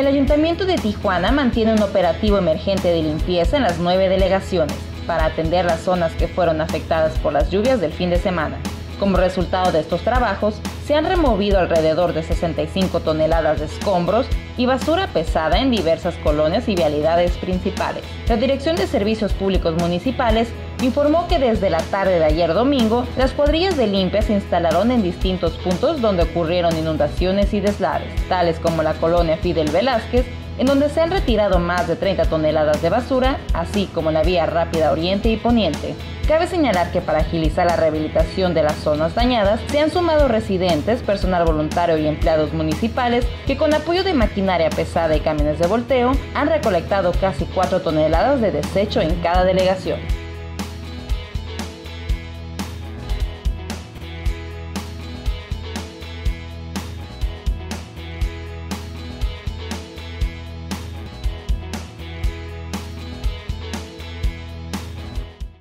El Ayuntamiento de Tijuana mantiene un operativo emergente de limpieza en las 9 delegaciones para atender las zonas que fueron afectadas por las lluvias del fin de semana. Como resultado de estos trabajos, se han removido alrededor de 65 toneladas de escombros y basura pesada en diversas colonias y vialidades principales. La Dirección de Servicios Públicos Municipales informó que desde la tarde de ayer domingo, las cuadrillas de limpia se instalaron en distintos puntos donde ocurrieron inundaciones y deslaves, tales como la colonia Fidel Velázquez, en donde se han retirado más de 30 toneladas de basura, así como la vía rápida Oriente y Poniente. Cabe señalar que para agilizar la rehabilitación de las zonas dañadas, se han sumado residentes, personal voluntario y empleados municipales que con apoyo de maquinaria pesada y camiones de volteo han recolectado casi 4 toneladas de desecho en cada delegación.